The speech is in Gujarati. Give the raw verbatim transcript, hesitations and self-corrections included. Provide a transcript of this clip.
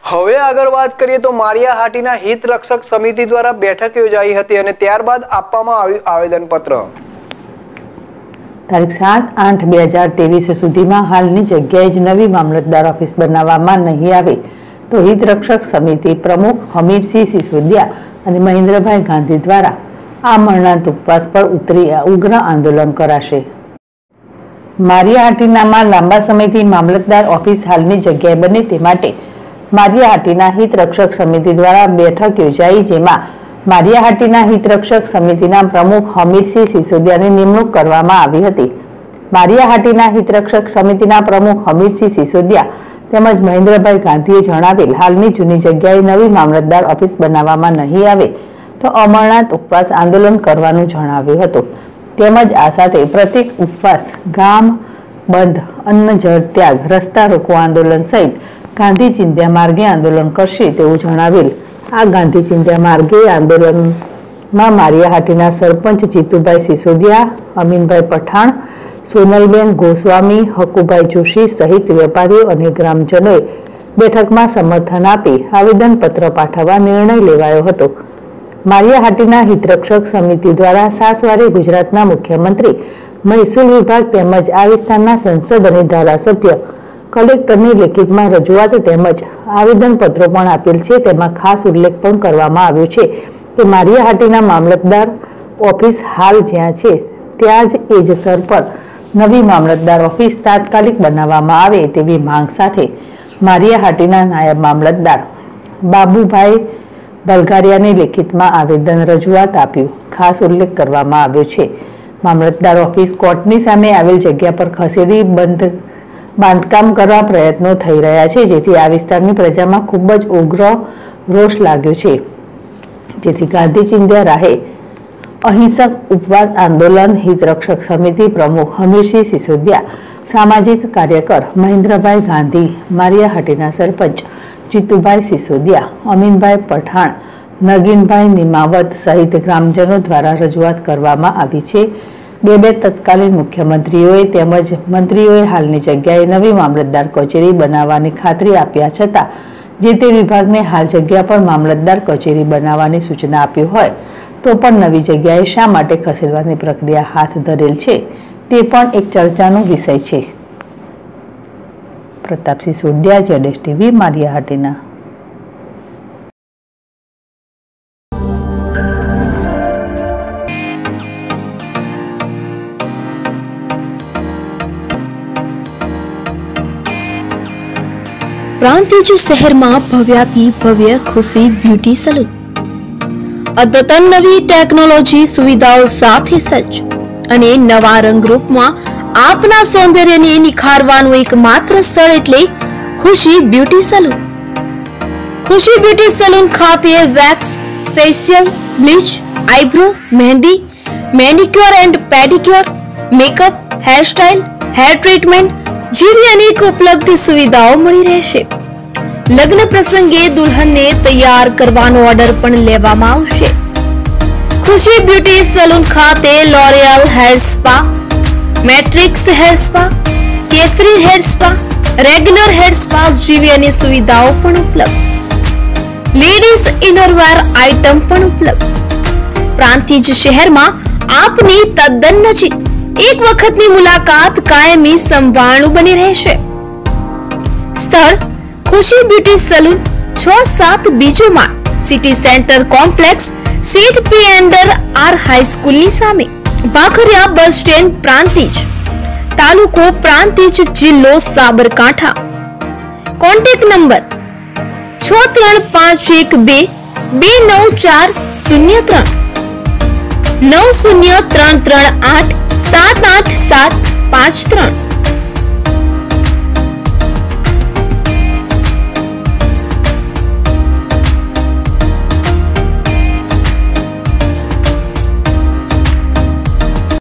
હવે આગળ વાત કરીએ તો માળિયાહાટીના હિત રક્ષક સમિતિ દ્વારા બેઠક યોજાઈ હતી અને ત્યારબાદ આપવામાં આવ્યું આવેદનપત્ર। તારીખ સાત આઠ બે હજાર ત્રેવીસ સુધીમાં હાલની જગ્યાએ જ નવી મામલતદાર ઓફિસ બનાવવામાં નહીં આવે તો હિત રક્ષક સમિતિ પ્રમુખ હમીરસિંહ સિસોદિયા અને મહેન્દ્રભાઈ ગાંધી દ્વારા આ મરણાંત ઉપવાસ પર ઉતરી ઉગ્ર આંદોલન કરાશે। માળિયાહાટીનામાં લાંબા સમયથી મામલતદાર ઓફિસ હાલની જગ્યાએ બને તે માટે માળિયાહાટીના હિત રક્ષક સમિતિ દ્વારા બેઠક યોજાઈ, જેમાં માળિયાહાટીના હિત રક્ષક સમિતિના પ્રમુખ હમીરસિંહ સિસોદિયાની નિમણૂક કરવામાં આવી હતી। માળિયાહાટીના હિત રક્ષક સમિતિના પ્રમુખ હમીરસિંહ સિસોદિયા તેમજ મહેન્દ્રભાઈ ગાંધીએ જણાવેલ હાલની જૂની જગ્યાએ નવી મામલતદાર ઓફિસ બનાવવામાં નહીં આવે તો અમરનાથ ઉપવાસ આંદોલન કરવાનું જણાવ્યું હતું। તેમજ આ સાથે પ્રતિક ઉપવાસ, ગામ બંધ, અન્ન જળ ત્યાગ, રસ્તા રોકો આંદોલન સહિત ગાંધી ચિંધ્યા માર્ગે આંદોલન કરશે તેવું જણાવેલ આ ગાંધી ચિંધ્યા માર્ગે આંદોલનમાં માળિયાહાટીના સરપંચ જીતુભાઈ સિસોદિયા, અમીનભાઈ પઠાણ, સોનલબેન ગોસ્વામી, હકુભાઈ જોશી સહિત વેપારીઓ અને ગ્રામજનોએ બેઠકમાં સમર્થન આપી આવેદનપત્ર પાઠવવા નિર્ણય લેવાયો હતો। માળિયાહાટીના હિતરક્ષક સમિતિ દ્વારા સાસવારે ગુજરાતના મુખ્યમંત્રી, મહેસૂલ વિભાગ તેમજ આ વિસ્તારના સંસદ અને ધારાસભ્ય કલેક્ટરની લેખિતમાં રજૂઆત તેમજ આવેદનપત્રો પણ આપેલ છે। તેમાં ખાસ ઉલ્લેખ પણ કરવામાં આવ્યો છે કે માળિયાહાટીના મામલતદાર ઓફિસ હાલ જ્યાં છે ત્યાં જ એ જ સ્થળ પર નવી મામલતદાર ઓફિસ તાત્કાલિક બનાવવામાં આવે તેવી માંગ સાથે માળિયાહાટીના નાયબ મામલતદાર બાબુભાઈ બલગારિયાની લેખિતમાં આવેદન રજૂઆત આપ્યું। ખાસ ઉલ્લેખ કરવામાં આવ્યો છે મામલતદાર ઓફિસ કોર્ટની સામે આવેલ જગ્યા પર ખસેડી બંધ બાંધકામ કરવા પ્રયત્નો થઈ રહ્યા છે, જેથી આ વિસ્તારની પ્રજામાં ખૂબ જ ઉગ્ર રોષ લાગ્યો છે, જેથી ગાંધી ચિંધ્યા રાહે અહિંસક ઉપવાસ આંદોલન હિત રક્ષક સમિતિ પ્રમુખ હમીરસિંહ સિસોદિયા, સામાજિક કાર્યકર મહેન્દ્રભાઈ ગાંધી, માળિયાહાટીના સરપંચ જીતુભાઈ સિસોદિયા, અમીનભાઈ પઠાણ, નગીનભાઈ નિમાવત સહિત ગ્રામજનો દ્વારા રજૂઆત કરવામાં આવી છે। બે બે તત્કાલીન મુખ્યમંત્રીઓએ તેમજ મંત્રીઓએ હાલની જગ્યાએ નવી મામલતદાર કચેરી બનાવવાની ખાતરી આપ્યા છતાં જે તે વિભાગને હાલ જગ્યા પર મામલતદાર કચેરી બનાવવાની સૂચના આપી હોય તો પણ નવી જગ્યાએ શા માટે ખસેડવાની પ્રક્રિયા હાથ ધરેલ છે તે પણ એક ચર્ચાનો વિષય છે। પ્રતાપસિંહ સોઢિયા, જેડેશ ટીવી, માળિયાહાટીના। પ્રાંતિજ શહેરમાં ભવ્યાથી ભવ્ય ખુશી બ્યુટી સલૂન અદ્યતન નવી ટેકનોલોજી સુવિધાઓ સાથે સજ્જ અને નવા રંગરૂપમાં આપના સૌંદર્યને નિખારવાનું એકમાત્ર સ્થળ એટલે Khushi beauty salon. Khushi beauty salon ખાતે wax, facial, bleach, eyebrow, mehndi, manicure and pedicure, makeup, hairstyle, hair treatment જેવી અનેક ઉપલબ્ધ સુવિધાઓ મળી રહેશે। લગ્ન પ્રસંગે દુલ્હનને તૈયાર કરવાનો ઓર્ડર પણ લેવામાં આવશે। ખુશી બ્યુટી સલૂન ખાતે L'Oreal hair spa, Matrix hair spa, Kesari hair spa, regular hair spa જેવી અનેક સુવિધાઓ પણ ઉપલબ્ધ। લેડીઝ ઇનરવેર આઇટમ પણ ઉપલબ્ધ। પ્રાંતિજ શહેરમાં આપની તદ્દન નજીક એક વખતની મુલાકાત કાયમી સંભાળનું બની રહેશે। સ્થળ ખુશી બ્યુટી સલૂન, છ સાત બીજો માળ, સિટી સેન્ટર કોમ્પ્લેક્સ, સીટ પી એન્ડર આર હાઈસ્કૂલની સામે, ભાખરિયા બસ સ્ટેન્ડ, પ્રાંતિજ, તાલુકો પ્રાંતિજ, જિલ્લો સાબરકાંઠા। કોન્ટેક્ટ નંબર છ ત્રણ પાંચ એક બે બે નવ ચાર શૂન્ય ત્રણ, નવ શૂન્ય ત્રણ ત્રણ આઠ સાત આઠ સાત પાંચ ત્રણ।